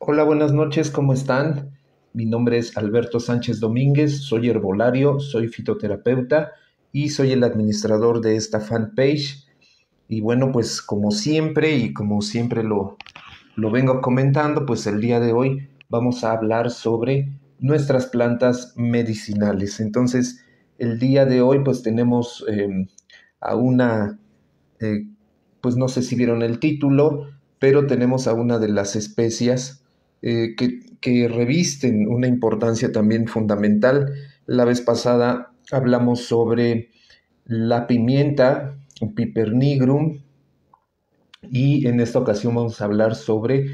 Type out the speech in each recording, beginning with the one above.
Hola, buenas noches, ¿cómo están? Mi nombre es Alberto Sánchez Domínguez, soy herbolario, soy fitoterapeuta y soy el administrador de esta fanpage. Y bueno, pues como siempre y como siempre lo vengo comentando, pues el día de hoy vamos a hablar sobre nuestras plantas medicinales. Entonces, el día de hoy pues tenemos a una eh, pues no sé si vieron el título, pero tenemos a una de las especias que revisten una importancia también fundamental. La vez pasada hablamos sobre la pimienta, Piper nigrum, y en esta ocasión vamos a hablar sobre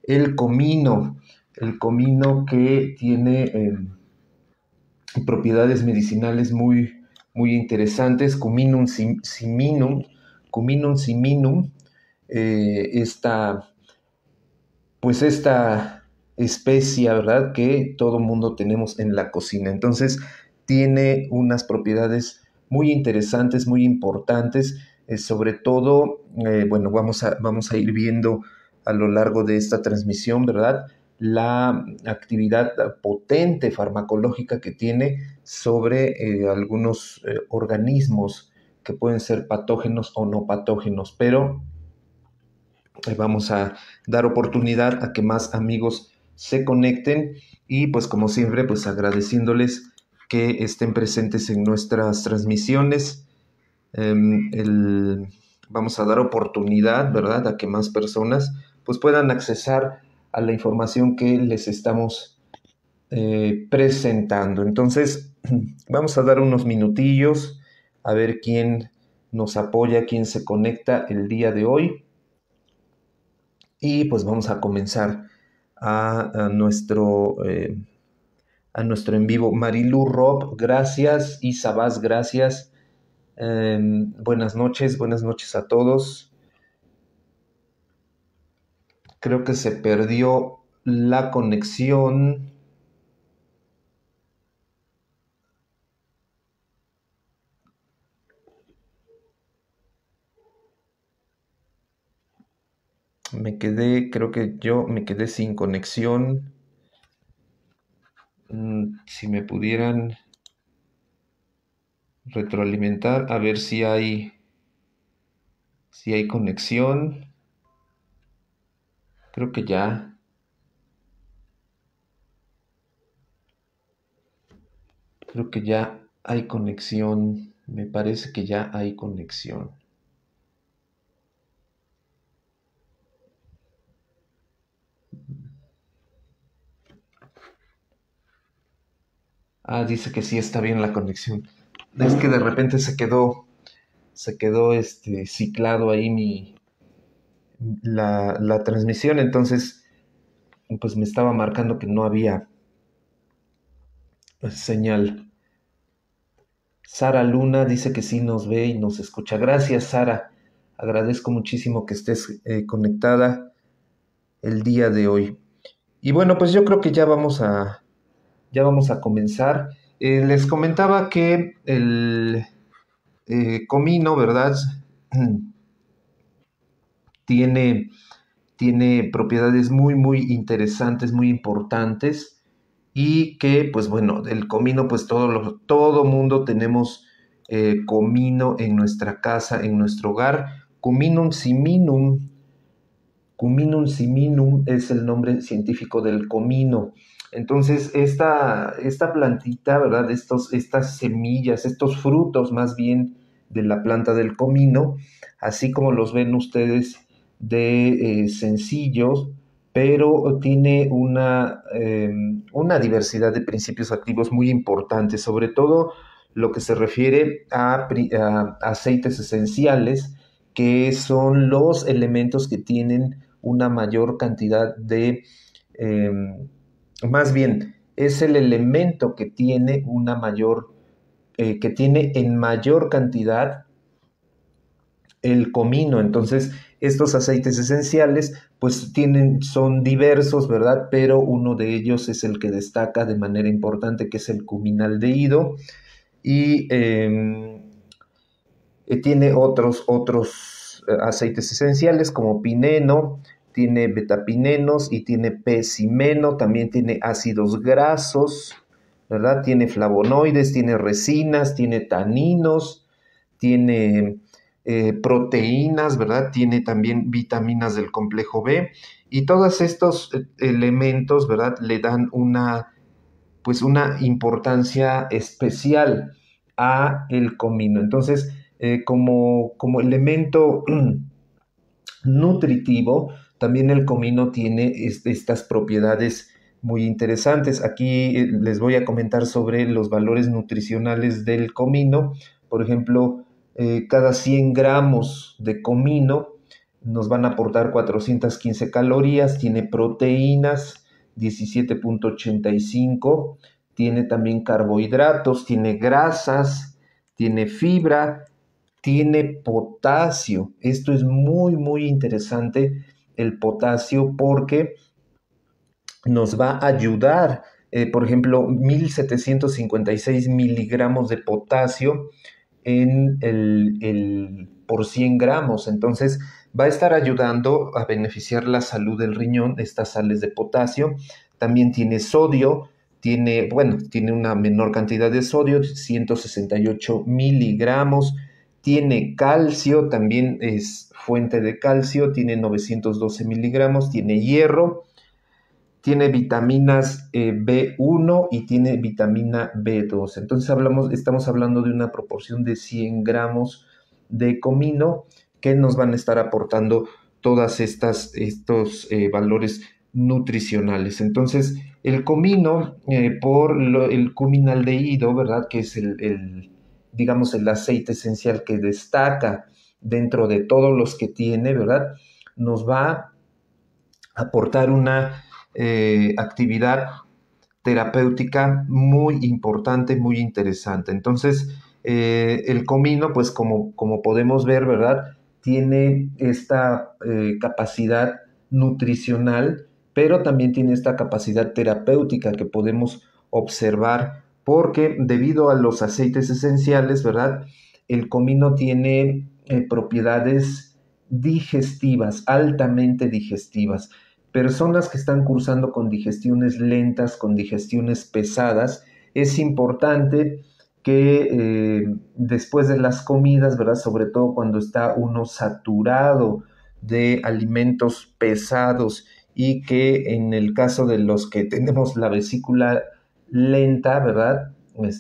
el comino que tiene propiedades medicinales muy interesantes, Cuminum siminum, esta, pues esta especia, ¿verdad? Que todo mundo tenemos en la cocina. Entonces, tiene unas propiedades muy interesantes, muy importantes, sobre todo, bueno, vamos a ir viendo a lo largo de esta transmisión, ¿verdad? La actividad potente farmacológica que tiene sobre algunos organismos que pueden ser patógenos o no patógenos, pero vamos a dar oportunidad a que más amigos se conecten y pues como siempre pues agradeciéndoles que estén presentes en nuestras transmisiones. Vamos a dar oportunidad, ¿verdad?, a que más personas pues puedan accesar a la información que les estamos presentando. Entonces, vamos a dar unos minutillos a ver quién nos apoya, quién se conecta el día de hoy. Y pues vamos a comenzar a nuestro en vivo. Marilu Rob, gracias. Isa Vaz, gracias. Buenas noches a todos. Creo que se perdió la conexión. Creo que yo me quedé sin conexión. Si me pudieran retroalimentar, a ver si hay conexión. Creo que ya. Creo que ya hay conexión. Me parece que ya hay conexión. Ah, dice que sí está bien la conexión. Es que de repente se quedó ciclado ahí la transmisión, entonces pues me estaba marcando que no había señal. Sara Luna dice que sí nos ve y nos escucha. Gracias, Sara. Agradezco muchísimo que estés conectada el día de hoy. Y bueno, pues yo creo que ya vamos a comenzar. Les comentaba que el comino, ¿verdad? Tiene, tiene propiedades muy interesantes, muy importantes y que, pues bueno, el comino, pues todo mundo tenemos comino en nuestra casa, en nuestro hogar. Cuminum siminum es el nombre científico del comino. Entonces, esta plantita, ¿verdad? Estas semillas, estos frutos más bien de la planta del comino, así como los ven ustedes de sencillos, pero tiene una diversidad de principios activos muy importantes, sobre todo lo que se refiere a aceites esenciales, que son los elementos que tienen una mayor cantidad eh, más bien, es el elemento que tiene que tiene en mayor cantidad el comino. Entonces, estos aceites esenciales, pues son diversos, ¿verdad? Pero uno de ellos es el que destaca de manera importante, que es el cuminaldehído, y tiene otros aceites esenciales como pineno, tiene betapinenos y tiene pecimeno, también tiene ácidos grasos, ¿verdad? Tiene flavonoides, tiene resinas, tiene taninos, tiene proteínas, ¿verdad? Tiene también vitaminas del complejo B y todos estos elementos, ¿verdad? Le dan pues una importancia especial a el comino. Entonces, como elemento nutritivo, también el comino tiene estas propiedades muy interesantes. Aquí les voy a comentar sobre los valores nutricionales del comino. Por ejemplo, cada 100 gramos de comino nos van a aportar 415 calorías, tiene proteínas 17,85, tiene también carbohidratos, tiene grasas, tiene fibra, tiene potasio. Esto es muy, muy interesante, el potasio, porque nos va a ayudar. Por ejemplo, 1756 miligramos de potasio en por 100 gramos. Entonces, va a estar ayudando a beneficiar la salud del riñón, estas sales de potasio. También tiene sodio, tiene una menor cantidad de sodio, 168 miligramos. Tiene calcio, también es fuente de calcio, tiene 912 miligramos. Tiene hierro, tiene vitaminas B1 y tiene vitamina B2. Entonces estamos hablando de una proporción de 100 gramos de comino que nos van a estar aportando todas estos valores nutricionales. Entonces, el comino, el cuminaldehído, ¿verdad? Que es digamos, el aceite esencial que destaca dentro de todos los que tiene, ¿verdad? Nos va a aportar una actividad terapéutica muy importante, muy interesante. Entonces, el comino, pues como podemos ver, ¿verdad? Tiene esta capacidad nutricional, pero también tiene esta capacidad terapéutica que podemos observar porque debido a los aceites esenciales, ¿verdad? El comino tiene propiedades digestivas, altamente digestivas. Personas que están cursando con digestiones lentas, con digestiones pesadas, es importante que después de las comidas, ¿verdad? Sobre todo cuando está uno saturado de alimentos pesados y que en el caso de los que tenemos la vesícula lenta, ¿verdad?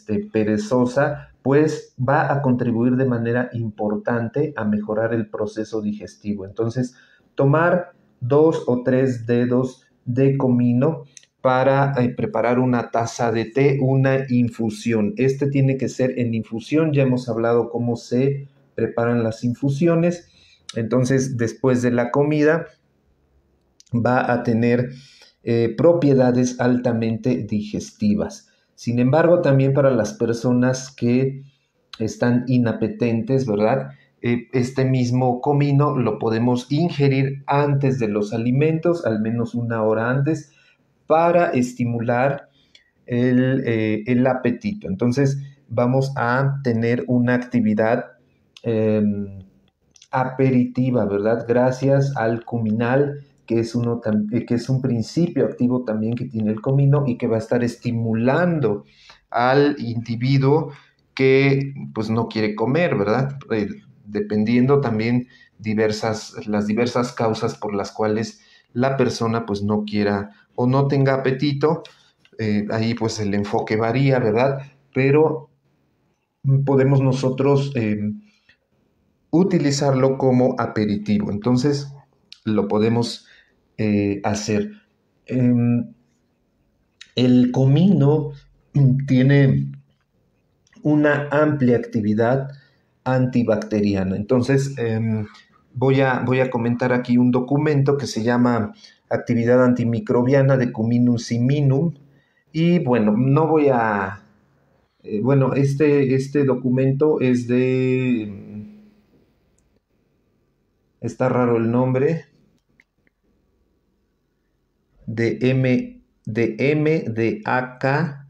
Perezosa, pues va a contribuir de manera importante a mejorar el proceso digestivo. Entonces, tomar 2 o 3 dedos de comino para preparar una taza de té, una infusión. Este tiene que ser en infusión, ya hemos hablado cómo se preparan las infusiones. Entonces, después de la comida, va a tener propiedades altamente digestivas. Sin embargo, también para las personas que están inapetentes, ¿verdad? Este mismo comino lo podemos ingerir antes de los alimentos, al menos 1 hora antes, para estimular el apetito. Entonces, vamos a tener una actividad eh, aperitiva, ¿verdad? Gracias al cuminal, que es un principio activo también que tiene el comino y que va a estar estimulando al individuo que pues no quiere comer, ¿verdad? Dependiendo también las diversas causas por las cuales la persona pues no quiera o no tenga apetito, ahí pues el enfoque varía, ¿verdad? Pero podemos nosotros utilizarlo como aperitivo. Entonces, lo podemos hacer. Em, el comino tiene una amplia actividad antibacteriana. Entonces, voy a comentar aquí un documento que se llama Actividad antimicrobiana de Cuminum siminum. Y bueno, no voy a... bueno, este documento es está raro el nombre, de AK,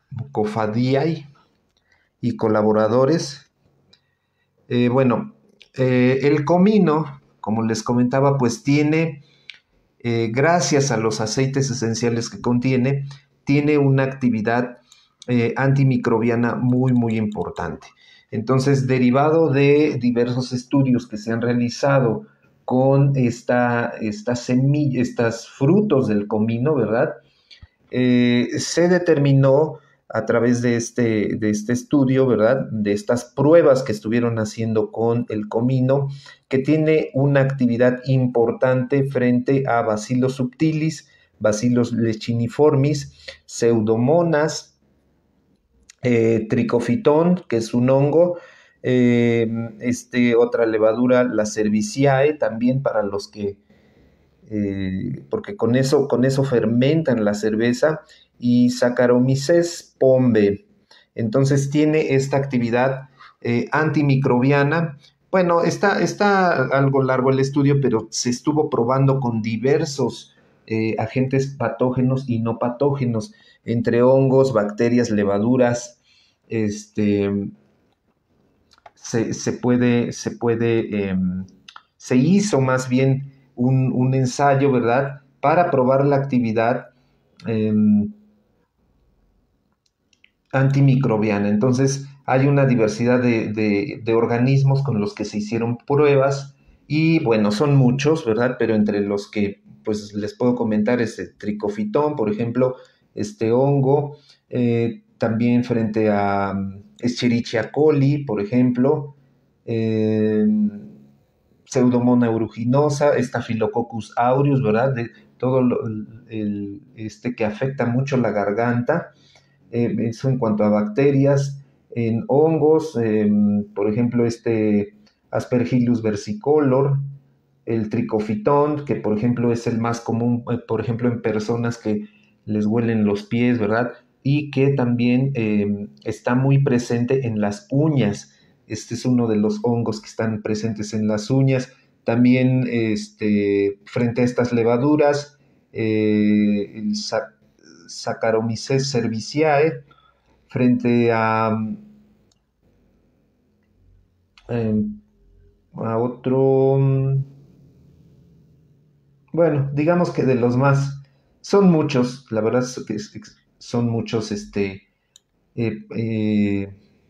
Mucofadiae y colaboradores. Bueno, El comino, como les comentaba, pues tiene, gracias a los aceites esenciales que contiene, tiene una actividad antimicrobiana muy, muy importante. Entonces, derivado de diversos estudios que se han realizado con esta semilla, estos frutos del comino, ¿verdad? Se determinó a través de este estudio, ¿verdad? De estas pruebas que estuvieron haciendo con el comino, que tiene una actividad importante frente a Bacillus subtilis, Bacillus leishiniformis, Pseudomonas, Tricofitón, que es un hongo, otra levadura, la Cerevisiae, también para los que porque con eso fermentan la cerveza, y Saccharomyces pombe. Entonces tiene esta actividad antimicrobiana. Bueno, está algo largo el estudio, pero se estuvo probando con diversos agentes patógenos y no patógenos, entre hongos, bacterias, levaduras. Este, se hizo más bien un ensayo, ¿verdad? Para probar la actividad eh, antimicrobiana. Entonces, hay una diversidad de organismos con los que se hicieron pruebas y bueno, son muchos, ¿verdad? Pero entre los que pues les puedo comentar es el tricofitón, por ejemplo, este hongo, también frente a Escherichia coli, por ejemplo, eh, Pseudomonas aeruginosa, Staphylococcus aureus, ¿verdad? De todo que afecta mucho la garganta. Eso en cuanto a bacterias. En hongos, por ejemplo, Aspergillus versicolor, el tricofitón, que por ejemplo es el más común, por ejemplo, en personas que les huelen los pies, ¿verdad? Y que también está muy presente en las uñas. Este es uno de los hongos que están presentes en las uñas. También frente a estas levaduras, el Saccharomyces cerevisiae, frente eh, a otro, bueno, digamos que de los más, son muchos, la verdad es que son muchos eh, eh,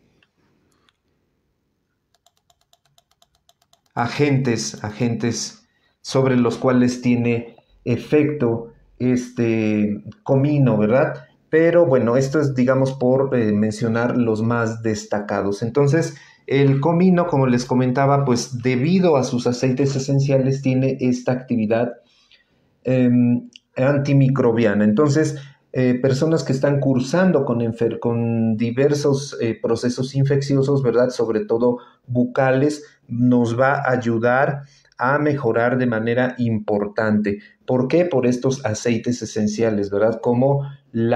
agentes sobre los cuales tiene efecto este comino, ¿verdad? Pero bueno, esto es, digamos, por mencionar los más destacados. Entonces, el comino, como les comentaba, pues debido a sus aceites esenciales, tiene esta actividad eh, antimicrobiana. Entonces, personas que están cursando con diversos procesos infecciosos, ¿verdad? Sobre todo bucales, nos va a ayudar a mejorar de manera importante. ¿Por qué? Por estos aceites esenciales, ¿verdad? Como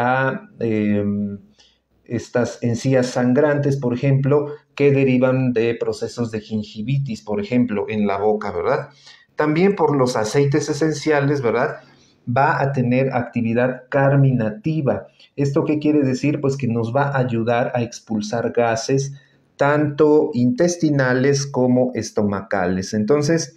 estas encías sangrantes, por ejemplo, que derivan de procesos de gingivitis, por ejemplo, en la boca, ¿verdad? También por los aceites esenciales, ¿verdad? Va a tener actividad carminativa. ¿Esto qué quiere decir? Pues que nos va a ayudar a expulsar gases tanto intestinales como estomacales. Entonces,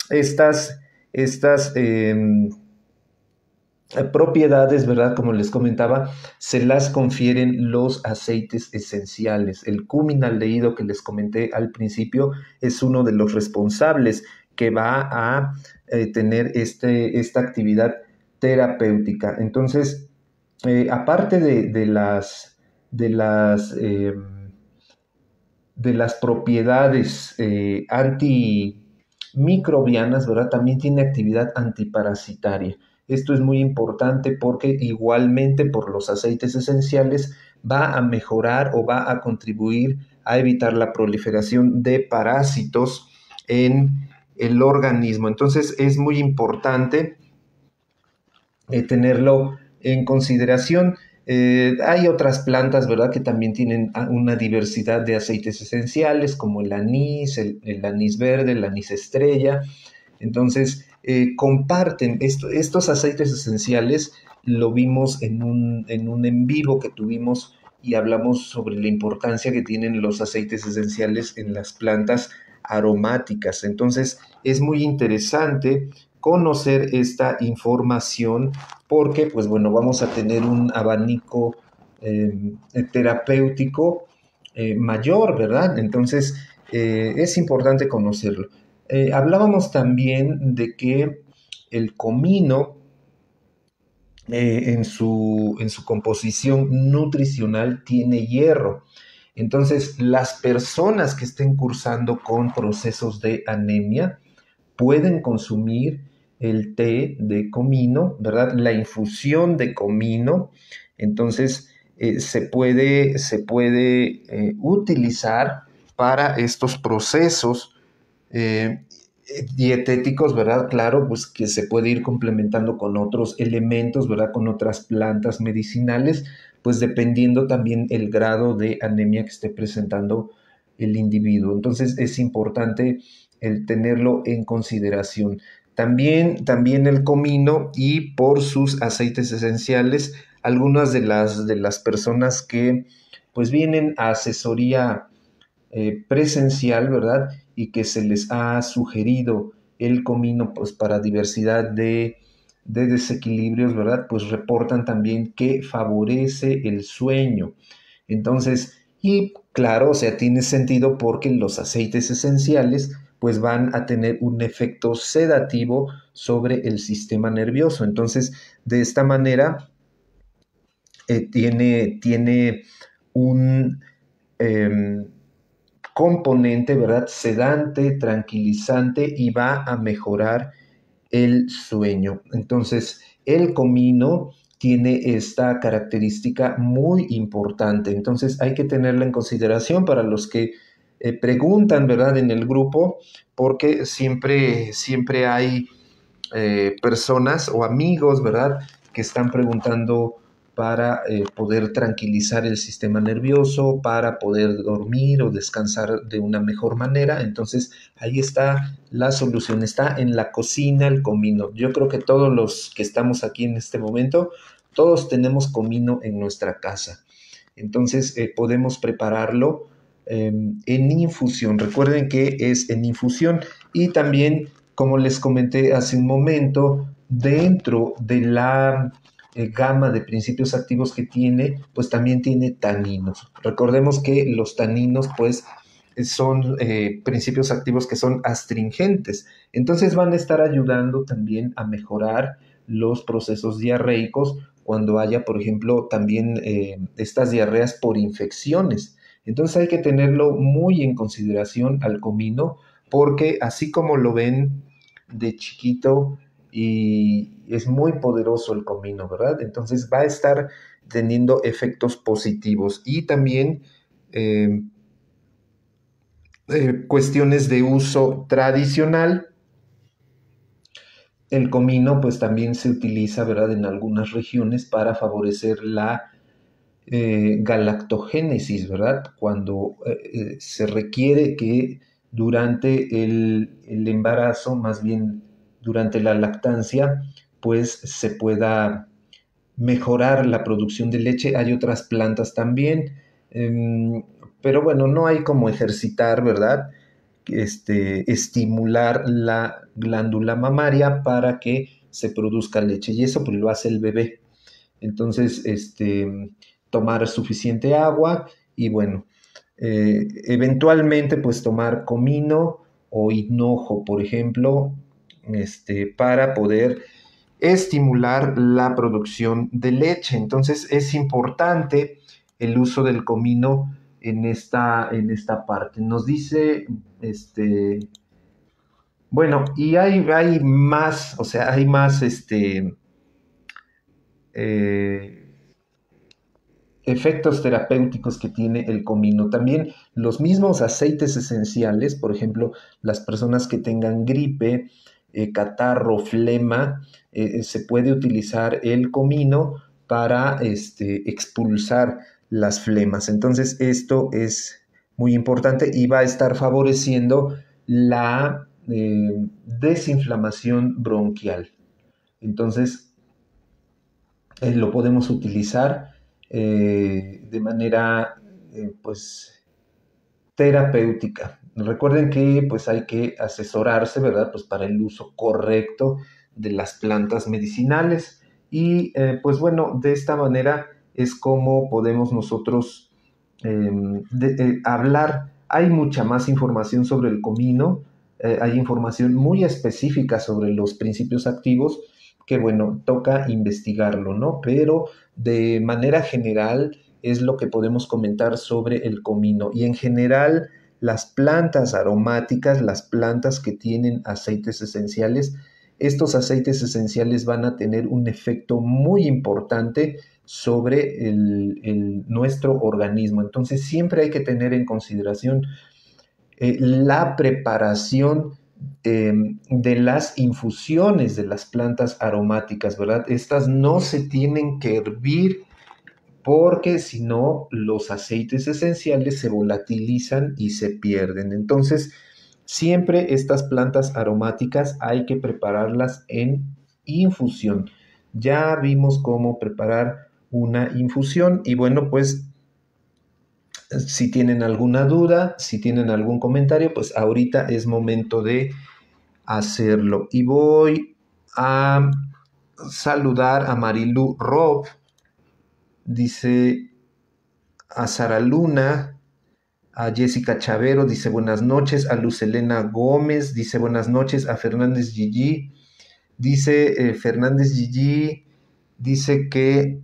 estas propiedades, ¿verdad? Como les comentaba, se las confieren los aceites esenciales. El cuminaldehído que les comenté al principio es uno de los responsables que va a tener esta actividad terapéutica. Entonces, aparte de las, eh, de las propiedades antimicrobianas, ¿verdad? También tiene actividad antiparasitaria. Esto es muy importante porque igualmente por los aceites esenciales va a mejorar o va a contribuir a evitar la proliferación de parásitos en el organismo. Entonces es muy importante tenerlo en consideración. Hay otras plantas, ¿verdad?, que también tienen una diversidad de aceites esenciales, como el anís verde, el anís estrella. Entonces, comparten estos aceites esenciales, lo vimos en un en vivo que tuvimos y hablamos sobre la importancia que tienen los aceites esenciales en las plantas aromáticas. Entonces es muy interesante conocer esta información porque, pues bueno, vamos a tener un abanico terapéutico mayor, ¿verdad? Entonces es importante conocerlo. Hablábamos también de que el comino en su composición nutricional tiene hierro. Entonces, las personas que estén cursando con procesos de anemia pueden consumir el té de comino, ¿verdad? La infusión de comino. Entonces, se puede utilizar para estos procesos eh, dietéticos, ¿verdad? Claro, pues que se puede ir complementando con otros elementos, ¿verdad? Con otras plantas medicinales, pues dependiendo también el grado de anemia que esté presentando el individuo. Entonces es importante el tenerlo en consideración. También el comino y por sus aceites esenciales, algunas de las personas que pues vienen a asesoría presencial, ¿verdad? Y que se les ha sugerido el comino pues, para diversidad de desequilibrios, ¿verdad? Pues reportan también que favorece el sueño. Entonces, y claro, o sea, tiene sentido porque los aceites esenciales pues van a tener un efecto sedativo sobre el sistema nervioso. Entonces, de esta manera, tiene un, eh, componente, ¿verdad? Sedante, tranquilizante y va a mejorar el sueño. Entonces, el comino tiene esta característica muy importante. Entonces, hay que tenerla en consideración para los que preguntan, ¿verdad? En el grupo, porque siempre hay personas o amigos, ¿verdad? Que están preguntando para poder tranquilizar el sistema nervioso, para poder dormir o descansar de una mejor manera. Entonces, ahí está la solución, está en la cocina el comino. Yo creo que todos los que estamos aquí en este momento, todos tenemos comino en nuestra casa. Entonces, podemos prepararlo en infusión. Recuerden que es en infusión y también, como les comenté hace un momento, dentro de la gama de principios activos que tiene, pues también tiene taninos. Recordemos que los taninos, pues, son principios activos que son astringentes. Entonces van a estar ayudando también a mejorar los procesos diarreicos cuando haya, por ejemplo, también estas diarreas por infecciones. Entonces hay que tenerlo muy en consideración al comino porque así como lo ven de chiquito y es muy poderoso el comino, ¿verdad? Entonces va a estar teniendo efectos positivos y también eh, cuestiones de uso tradicional. El comino pues también se utiliza, ¿verdad? En algunas regiones para favorecer la galactogénesis, ¿verdad? Cuando se requiere que durante el embarazo, más bien durante la lactancia, pues se pueda mejorar la producción de leche. Hay otras plantas también, pero bueno, no hay como ejercitar, ¿verdad? Estimular la glándula mamaria para que se produzca leche y eso pues lo hace el bebé. Entonces, tomar suficiente agua y bueno, eventualmente pues tomar comino o hinojo, por ejemplo, para poder estimular la producción de leche. Entonces es importante el uso del comino en esta parte. Nos dice, bueno, y hay más, o sea, hay más, eh, efectos terapéuticos que tiene el comino. También los mismos aceites esenciales, por ejemplo, las personas que tengan gripe, catarro, flema, se puede utilizar el comino para expulsar las flemas. Entonces, esto es muy importante y va a estar favoreciendo la desinflamación bronquial. Entonces, lo podemos utilizar de manera pues terapéutica. recuerden que pues hay que asesorarse, ¿verdad? Pues para el uso correcto de las plantas medicinales. Y pues bueno, de esta manera es como podemos nosotros hablar. Hay mucha más información sobre el comino, hay información muy específica sobre los principios activos que, bueno, toca investigarlo, ¿no? Pero de manera general es lo que podemos comentar sobre el comino. Y en general, las plantas aromáticas, las plantas que tienen aceites esenciales, estos aceites esenciales van a tener un efecto muy importante sobre nuestro organismo. Entonces siempre hay que tener en consideración la preparación de las infusiones de las plantas aromáticas, ¿verdad? Estas no se tienen que hervir porque si no los aceites esenciales se volatilizan y se pierden. Entonces, siempre estas plantas aromáticas hay que prepararlas en infusión. Ya vimos cómo preparar una infusión y bueno, pues si tienen alguna duda, si tienen algún comentario, pues ahorita es momento de hacerlo. Y voy a saludar a Marilu Rob, dice a Sara Luna, a Jessica Chavero, dice buenas noches, a Luz Elena Gómez, dice buenas noches, a Fernández Gigi, dice Fernández Gigi, dice que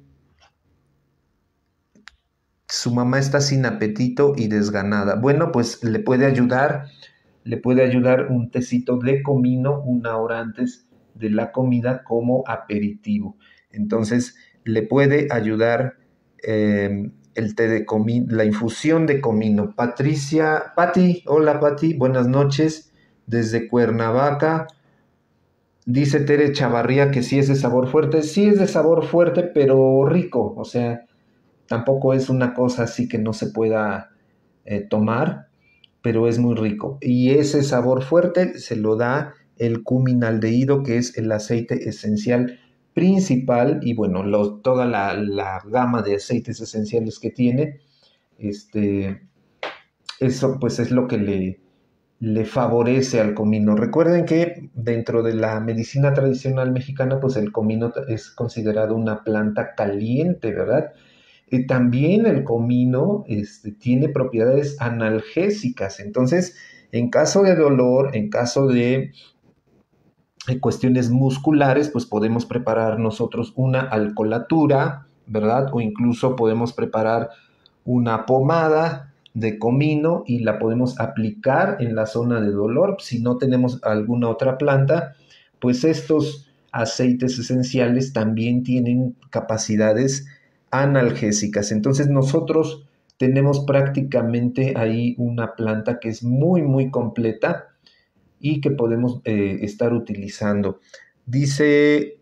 su mamá está sin apetito y desganada. Bueno, pues le puede ayudar un tecito de comino una hora antes de la comida como aperitivo. Entonces, le puede ayudar el té de comino, la infusión de comino. Pati, hola Pati, buenas noches desde Cuernavaca. Dice Tere Chavarría que sí es de sabor fuerte. Sí es de sabor fuerte, pero rico. O sea, tampoco es una cosa así que no se pueda tomar, pero es muy rico. Y ese sabor fuerte se lo da el cuminaldehído, que es el aceite esencial principal, y bueno, toda la gama de aceites esenciales que tiene, este, eso pues es lo que le favorece al comino. Recuerden que dentro de la medicina tradicional mexicana, pues el comino es considerado una planta caliente, ¿verdad? También el comino tiene propiedades analgésicas. Entonces, en caso de dolor, en caso de cuestiones musculares, pues podemos preparar nosotros una alcolatura, ¿verdad? O incluso podemos preparar una pomada de comino y la podemos aplicar en la zona de dolor. Si no tenemos alguna otra planta, pues estos aceites esenciales también tienen capacidades analgésicas. Entonces nosotros tenemos prácticamente ahí una planta que es muy, muy completa y que podemos estar utilizando. Dice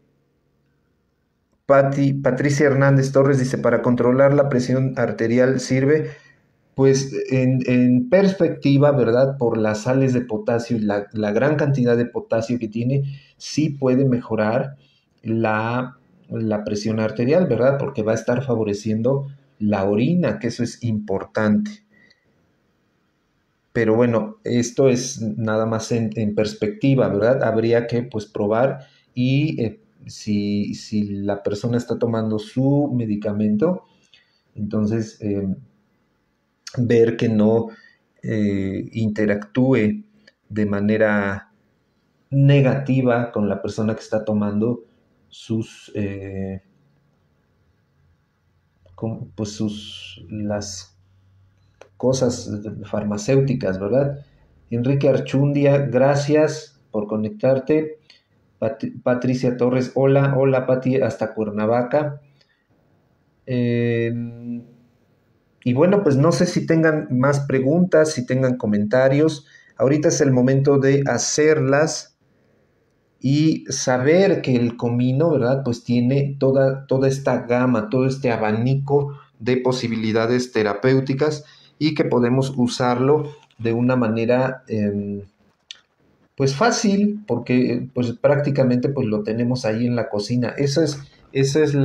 Patricia Hernández Torres, dice, para controlar la presión arterial sirve, pues en perspectiva, ¿verdad? Por las sales de potasio y la gran cantidad de potasio que tiene, sí puede mejorar la presión arterial, ¿verdad? Porque va a estar favoreciendo la orina, que eso es importante. Pero bueno, esto es nada más en perspectiva, ¿verdad? Habría que pues probar y si la persona está tomando su medicamento, entonces ver que no interactúe de manera negativa con la persona que está tomando sus, pues las cosas farmacéuticas, ¿verdad? Enrique Archundia, gracias por conectarte. Patricia Torres, hola, hola Pati, hasta Cuernavaca. Y bueno, pues no sé si tengan más preguntas, si tengan comentarios. Ahorita es el momento de hacerlas y saber que el comino, ¿verdad? Pues tiene toda esta gama, todo este abanico de posibilidades terapéuticas y que podemos usarlo de una manera pues fácil, porque pues prácticamente pues lo tenemos ahí en la cocina. Esa es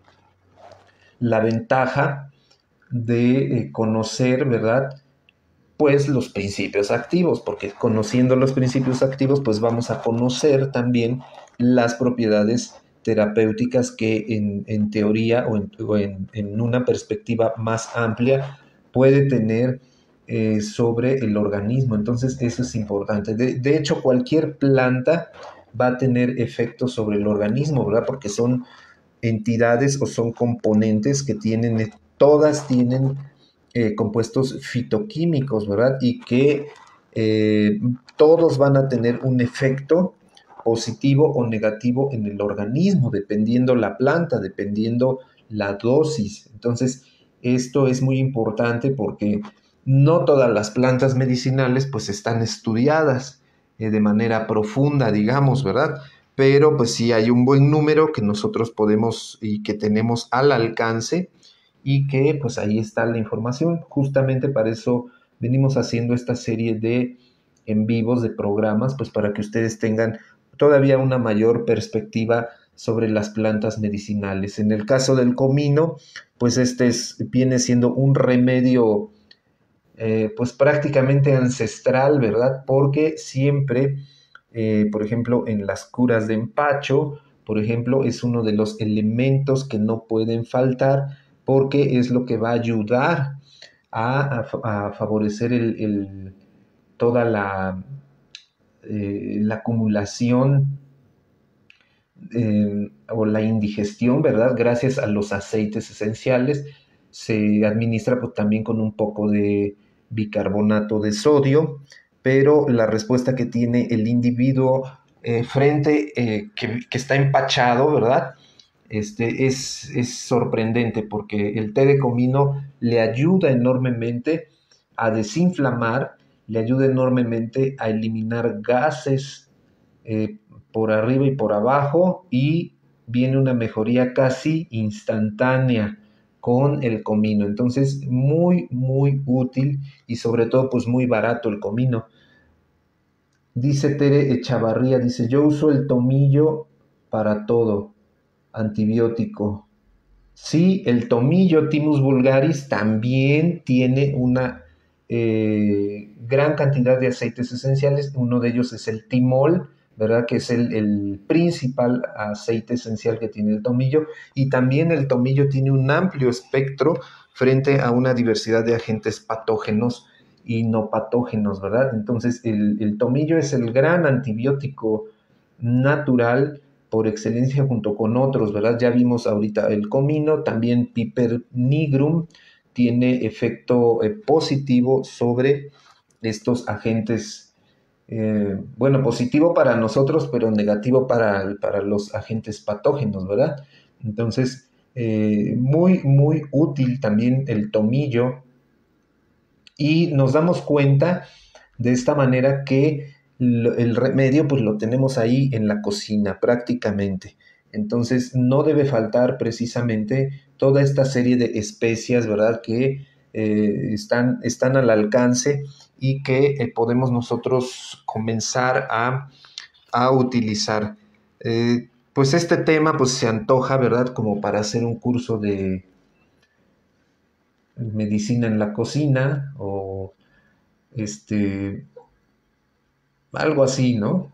la ventaja de conocer, ¿verdad? pues los principios activos, porque conociendo los principios activos, pues vamos a conocer también las propiedades terapéuticas que en teoría en una perspectiva más amplia puede tener sobre el organismo. Entonces eso es importante. De hecho, cualquier planta va a tener efectos sobre el organismo, ¿verdad? Porque son entidades o son componentes que tienen, todas tienen compuestos fitoquímicos, ¿verdad? Y que todos van a tener un efecto positivo o negativo en el organismo, dependiendo la planta, dependiendo la dosis. Entonces, esto es muy importante porque no todas las plantas medicinales pues están estudiadas de manera profunda, digamos, ¿verdad? Pero pues sí hay un buen número que nosotros podemos y que tenemos al alcance y que pues ahí está la información. Justamente para eso venimos haciendo esta serie de en vivos, de programas, pues para que ustedes tengan todavía una mayor perspectiva sobre las plantas medicinales. En el caso del comino, pues viene siendo un remedio pues prácticamente ancestral, ¿verdad? Porque siempre, por ejemplo, en las curas de empacho, por ejemplo, es uno de los elementos que no pueden faltar porque es lo que va a ayudar a favorecer toda la acumulación o la indigestión, ¿verdad? Gracias a los aceites esenciales. Se administra pues, también con un poco de bicarbonato de sodio, pero la respuesta que tiene el individuo frente que está empachado, ¿verdad? Es sorprendente porque el té de comino le ayuda enormemente a desinflamar, le ayuda enormemente a eliminar gases eh, por arriba y por abajo y viene una mejoría casi instantánea con el comino. Entonces, muy, muy útil y sobre todo, pues muy barato el comino. Dice Tere Echavarría, dice, yo uso el tomillo para todo, antibiótico. Sí, el tomillo Thymus vulgaris también tiene una gran cantidad de aceites esenciales. Uno de ellos es el timol, ¿verdad? Que es el principal aceite esencial que tiene el tomillo. Y también el tomillo tiene un amplio espectro frente a una diversidad de agentes patógenos y no patógenos, ¿verdad? Entonces, el tomillo es el gran antibiótico natural por excelencia junto con otros, ¿verdad? Ya vimos ahorita el comino, también Piper nigrum tiene efecto positivo sobre estos agentes, bueno, positivo para nosotros, pero negativo para los agentes patógenos, ¿verdad? Entonces, muy, muy útil también el tomillo y nos damos cuenta de esta manera que el remedio pues lo tenemos ahí en la cocina prácticamente. Entonces no debe faltar precisamente toda esta serie de especias, ¿verdad? Que están al alcance y que podemos nosotros comenzar a utilizar. Pues este tema pues se antoja, ¿verdad? Como para hacer un curso de medicina en la cocina o este, algo así, ¿no?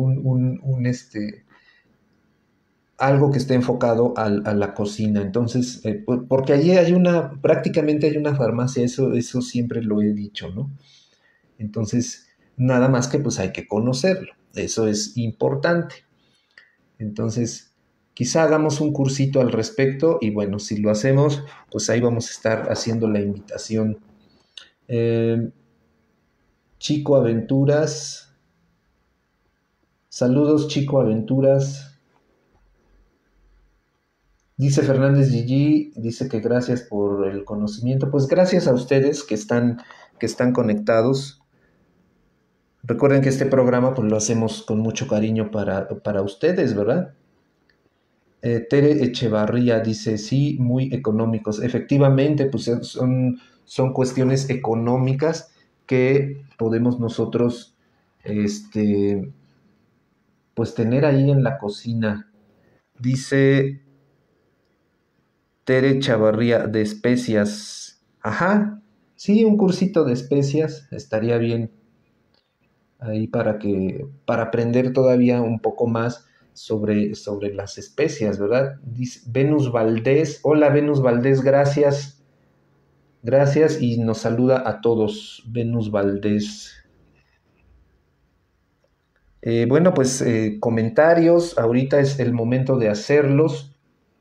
Algo que esté enfocado a la cocina. Entonces, porque allí prácticamente hay una farmacia, eso siempre lo he dicho, ¿no? Entonces, nada más que pues hay que conocerlo, eso es importante. Entonces, quizá hagamos un cursito al respecto y bueno, si lo hacemos, pues ahí vamos a estar haciendo la invitación. Eh, Chico Aventuras, saludos Chico Aventuras. Dice Fernández Gigi, dice que gracias por el conocimiento. Pues gracias a ustedes que están conectados. Recuerden que este programa pues lo hacemos con mucho cariño para ustedes, ¿verdad? Tere Echevarría dice, sí, muy económicos. Efectivamente, pues son cuestiones económicas que podemos nosotros, este, pues tener ahí en la cocina. Dice Tere Chavarría de especias. Ajá. Sí, un cursito de especias estaría bien ahí para aprender todavía un poco más sobre las especias, ¿verdad? Dice Venus Valdés, hola Venus Valdés, gracias, gracias y nos saluda a todos, Venus Valdés. Bueno, pues comentarios, ahorita es el momento de hacerlos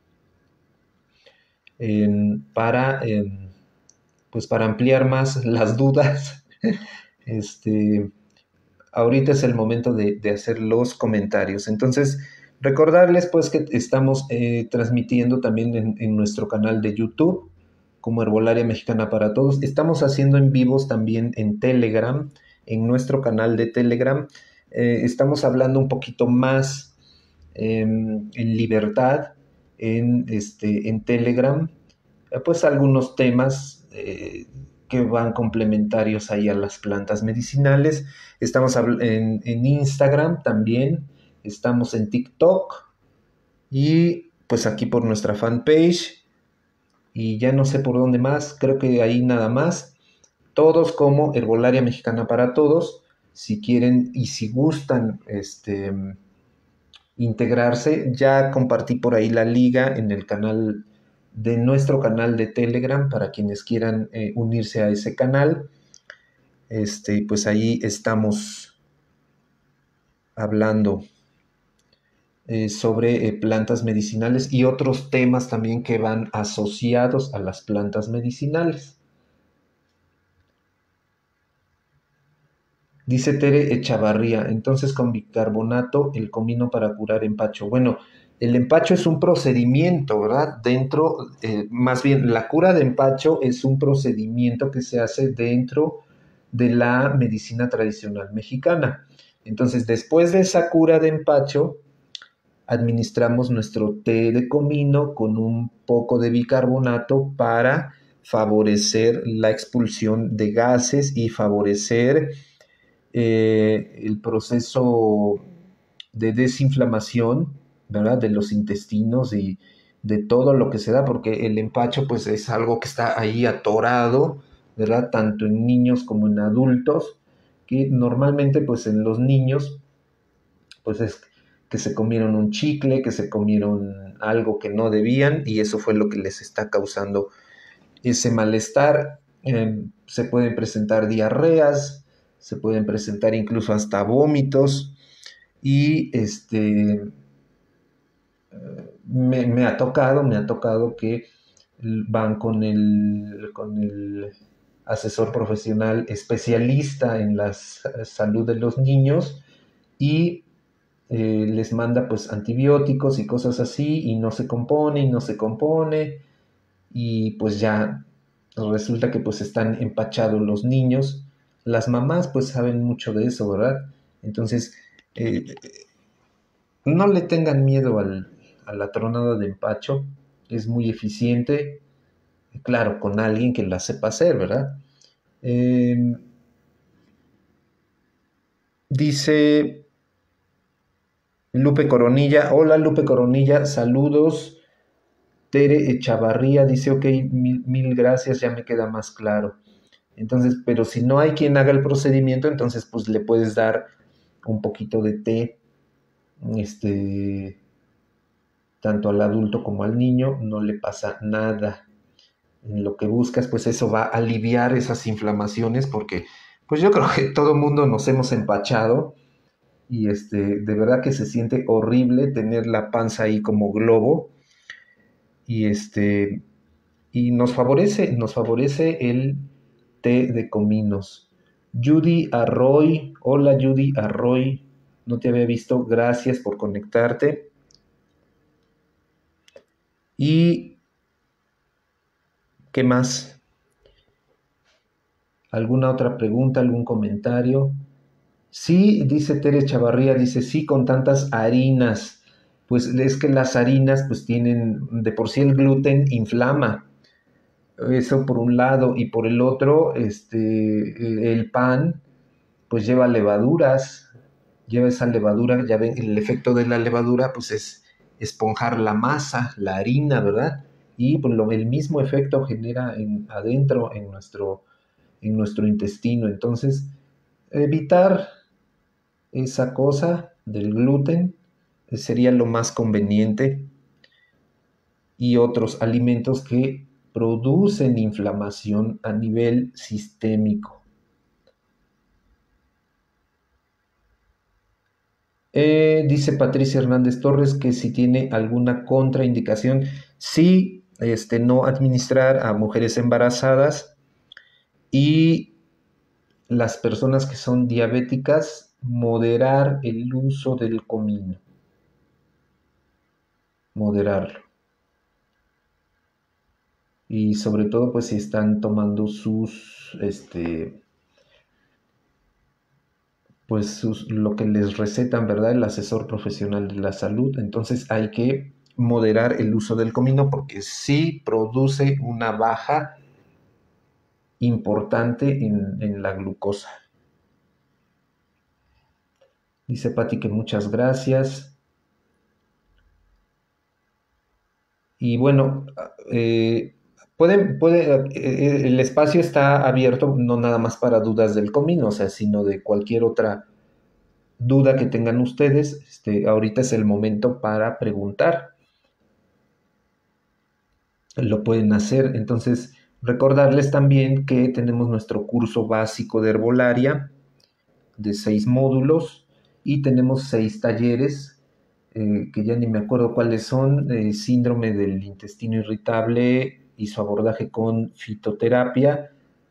para, pues para ampliar más las dudas. Este, ahorita es el momento de hacer los comentarios. Entonces, recordarles pues que estamos transmitiendo también en nuestro canal de YouTube como Herbolaria Mexicana para Todos. Estamos haciendo en vivos también en Telegram, en nuestro canal de Telegram. Estamos hablando un poquito más en libertad en Telegram, pues algunos temas que van complementarios ahí a las plantas medicinales. Estamos en Instagram también, estamos en TikTok y pues aquí por nuestra fanpage y ya no sé por dónde más, creo que ahí nada más. Todos como Herbolaria Mexicana para Todos. Si quieren y si gustan integrarse, ya compartí por ahí la liga en el canal de nuestro canal de Telegram para quienes quieran unirse a ese canal. Pues ahí estamos hablando sobre plantas medicinales y otros temas también que van asociados a las plantas medicinales. Dice Tere Echavarría, entonces con bicarbonato el comino para curar empacho. Bueno, el empacho es un procedimiento, ¿verdad? Más bien, la cura de empacho es un procedimiento que se hace dentro de la medicina tradicional mexicana. Entonces, después de esa cura de empacho, administramos nuestro té de comino con un poco de bicarbonato para favorecer la expulsión de gases y favorecer el proceso de desinflamación, ¿verdad? De los intestinos y de todo lo que se da, porque el empacho pues es algo que está ahí atorado, ¿verdad? Tanto en niños como en adultos, que normalmente pues en los niños pues es que se comieron un chicle, que se comieron algo que no debían y eso fue lo que les está causando ese malestar. Se pueden presentar diarreas, se pueden presentar incluso hasta vómitos y me ha tocado que van con el asesor profesional especialista en la salud de los niños y les manda pues antibióticos y cosas así y no se compone y no se compone y pues ya resulta que pues están empachados los niños. Las mamás pues saben mucho de eso, ¿verdad? Entonces, eh, no le tengan miedo a la tronada de empacho, es muy eficiente, claro, con alguien que la sepa hacer, ¿verdad? Eh, dice Lupe Coronilla, hola Lupe Coronilla, saludos. Tere Echavarría dice, ok, mil gracias, ya me queda más claro. Entonces, pero si no hay quien haga el procedimiento, entonces pues le puedes dar un poquito de té, este, tanto al adulto como al niño, no le pasa nada. En lo que buscas, pues eso va a aliviar esas inflamaciones, porque pues yo creo que todo el mundo nos hemos empachado y de verdad que se siente horrible tener la panza ahí como globo y y nos favorece el té de cominos. Judy Arroy, hola Judy Arroy, no te había visto, gracias por conectarte. ¿Y qué más? ¿Alguna otra pregunta, algún comentario? Sí, dice Tere Chavarría, dice, sí, con tantas harinas. Pues es que las harinas pues tienen, de por sí el gluten inflama. Eso por un lado, y por el otro, el pan pues lleva levaduras, lleva esa levadura, ya ven, el efecto de la levadura pues es esponjar la masa, la harina, ¿verdad? Y pues el mismo efecto genera adentro en en nuestro intestino. Entonces, evitar esa cosa del gluten sería lo más conveniente, y otros alimentos que producen inflamación a nivel sistémico. Dice Patricia Hernández Torres que si tiene alguna contraindicación, sí, no administrar a mujeres embarazadas y las personas que son diabéticas, moderar el uso del comino, moderarlo. Y sobre todo, pues si están tomando lo que les recetan, ¿verdad? El asesor profesional de la salud. Entonces hay que moderar el uso del comino porque sí produce una baja importante en la glucosa. Dice Patti que muchas gracias. Y bueno, el espacio está abierto no nada más para dudas del comino, o sea, sino de cualquier otra duda que tengan ustedes. Ahorita es el momento para preguntar. Lo pueden hacer. Entonces, recordarles también que tenemos nuestro curso básico de herbolaria de 6 módulos y tenemos 6 talleres, que ya ni me acuerdo cuáles son: síndrome del intestino irritable y su abordaje con fitoterapia,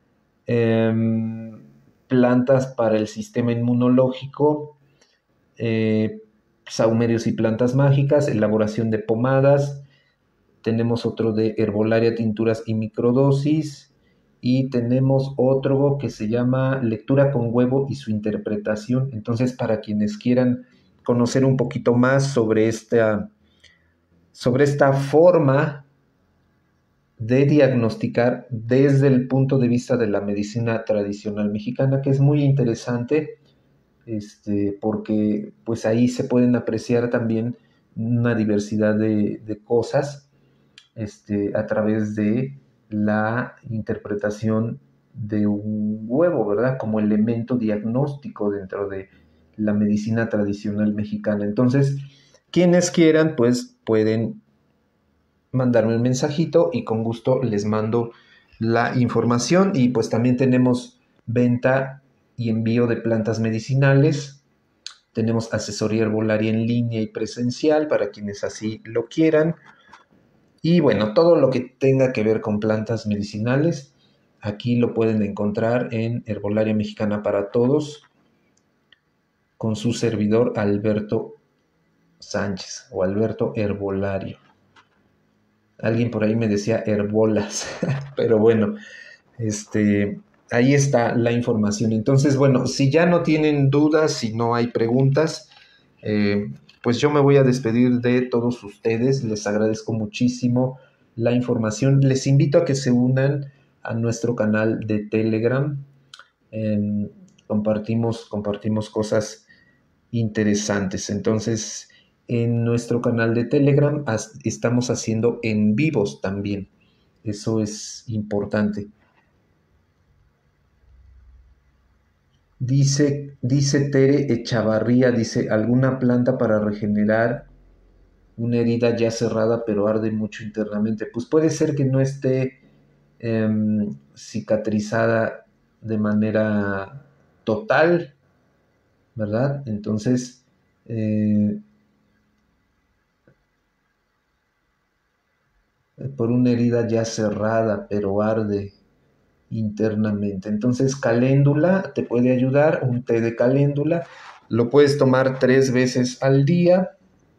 plantas para el sistema inmunológico, saumerios y plantas mágicas, elaboración de pomadas. Tenemos otro de herbolaria, tinturas y microdosis. Y tenemos otro que se llama lectura con huevo y su interpretación. Entonces, para quienes quieran conocer un poquito más sobre esta forma de diagnosticar desde el punto de vista de la medicina tradicional mexicana, que es muy interesante, porque pues ahí se pueden apreciar también una diversidad de cosas, a través de la interpretación de un huevo, ¿verdad? Como elemento diagnóstico dentro de la medicina tradicional mexicana. Entonces, quienes quieran, pues pueden mandarme un mensajito y con gusto les mando la información. Y pues también tenemos venta y envío de plantas medicinales. Tenemos asesoría herbolaria en línea y presencial para quienes así lo quieran. Y bueno, todo lo que tenga que ver con plantas medicinales, aquí lo pueden encontrar en Herbolaria Mexicana para Todos, con su servidor Alberto Sánchez, o Alberto Herbolario. Alguien por ahí me decía herbolas, pero bueno, ahí está la información. Entonces, bueno, si ya no tienen dudas, si no hay preguntas, pues yo me voy a despedir de todos ustedes. Les agradezco muchísimo la información. Les invito a que se unan a nuestro canal de Telegram. Compartimos cosas interesantes. Entonces, en nuestro canal de Telegram estamos haciendo en vivos también. Eso es importante. Dice Tere Echavarría, dice, ¿alguna planta para regenerar una herida ya cerrada pero arde mucho internamente? Pues puede ser que no esté cicatrizada de manera total, ¿verdad? Entonces, por una herida ya cerrada pero arde internamente. Entonces, caléndula te puede ayudar, un té de caléndula. Lo puedes tomar 3 veces al día,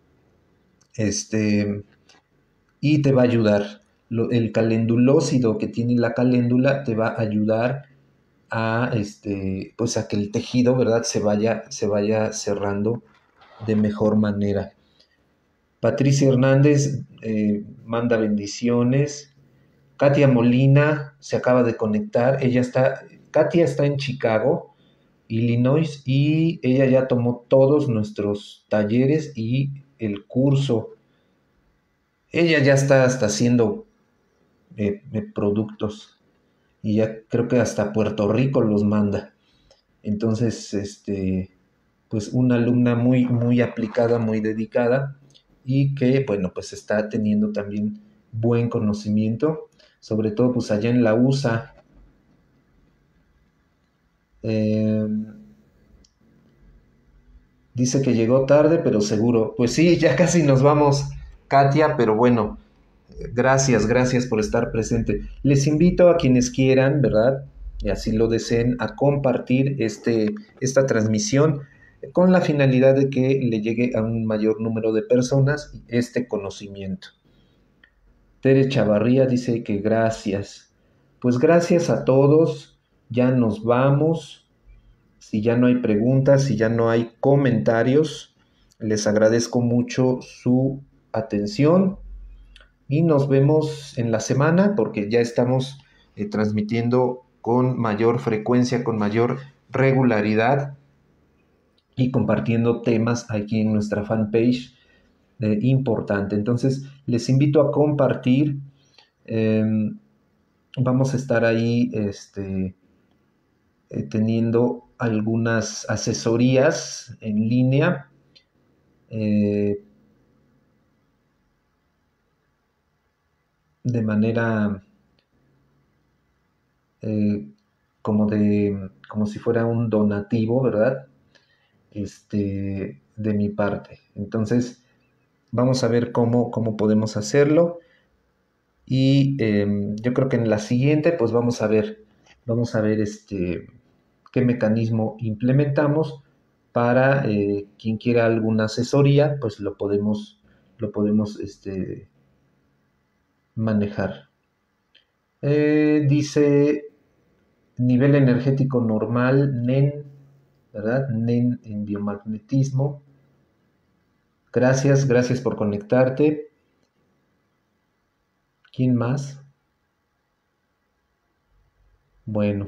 y te va a ayudar. El calendulócido que tiene la caléndula te va a ayudar a, pues a que el tejido, ¿verdad?, se vaya cerrando de mejor manera. Patricia Hernández manda bendiciones. Katia Molina se acaba de conectar. Katia está en Chicago, Illinois, y ella ya tomó todos nuestros talleres y el curso. Ella ya está hasta haciendo productos. y ya creo que hasta Puerto Rico los manda. Entonces, pues una alumna muy, muy aplicada, muy dedicada y que, bueno, pues está teniendo también buen conocimiento, sobre todo pues allá en la USA. Eh, Dice que llegó tarde, pero seguro. Pues sí, ya casi nos vamos, Katia, pero bueno, gracias, gracias por estar presente. Les invito a quienes quieran, ¿verdad? Y así lo deseen, a compartir esta transmisión con la finalidad de que le llegue a un mayor número de personas este conocimiento. Tere Chavarría dice que gracias. Pues gracias a todos, ya nos vamos. Si ya no hay preguntas, si ya no hay comentarios, les agradezco mucho su atención y nos vemos en la semana porque ya estamos transmitiendo con mayor frecuencia, con mayor regularidad y compartiendo temas aquí en nuestra fanpage importante. Entonces, les invito a compartir. eh, Vamos a estar ahí teniendo algunas asesorías en línea. eh, de manera eh, como si fuera un donativo, ¿verdad? De mi parte. Entonces, vamos a ver cómo podemos hacerlo. Y yo creo que en la siguiente, pues vamos a ver qué mecanismo implementamos para quien quiera alguna asesoría, pues lo podemos manejar. Dice nivel energético normal, NEN, ¿verdad? NEN en biomagnetismo. Gracias, gracias por conectarte. ¿Quién más? Bueno,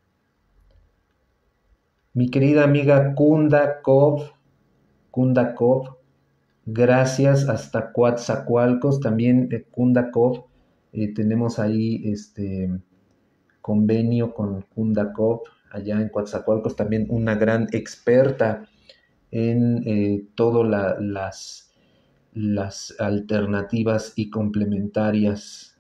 mi querida amiga Kunda Kov, gracias hasta Coatzacoalcos, también Kunda Kov, tenemos ahí convenio con Kunda Kov, allá en Coatzacoalcos, también una gran experta en todas las alternativas y complementarias,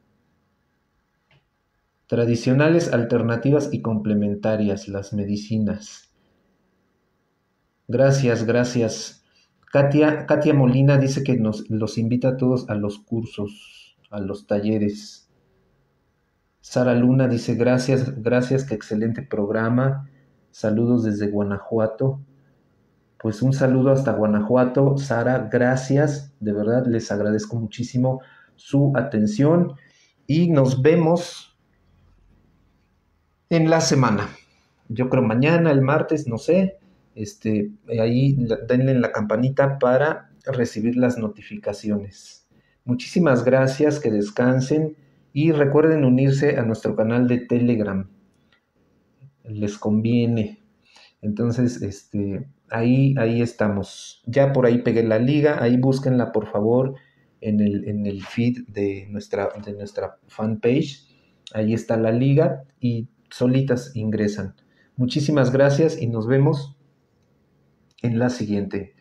tradicionales, alternativas y complementarias, las medicinas. Gracias, gracias. Katia Molina dice que los invita a todos a los cursos, a los talleres. Sara Luna dice gracias, gracias, qué excelente programa. Saludos desde Guanajuato. Pues un saludo hasta Guanajuato. Sara, gracias. De verdad les agradezco muchísimo su atención y nos vemos en la semana. Yo creo mañana, el martes, no sé. Ahí denle en la campanita para recibir las notificaciones. Muchísimas gracias, que descansen y recuerden unirse a nuestro canal de Telegram. Les conviene. Entonces, ahí estamos. Ya por ahí pegué la liga, ahí búsquenla por favor en el feed de nuestra fanpage. Ahí está la liga y solitas ingresan. Muchísimas gracias y nos vemos en la siguiente.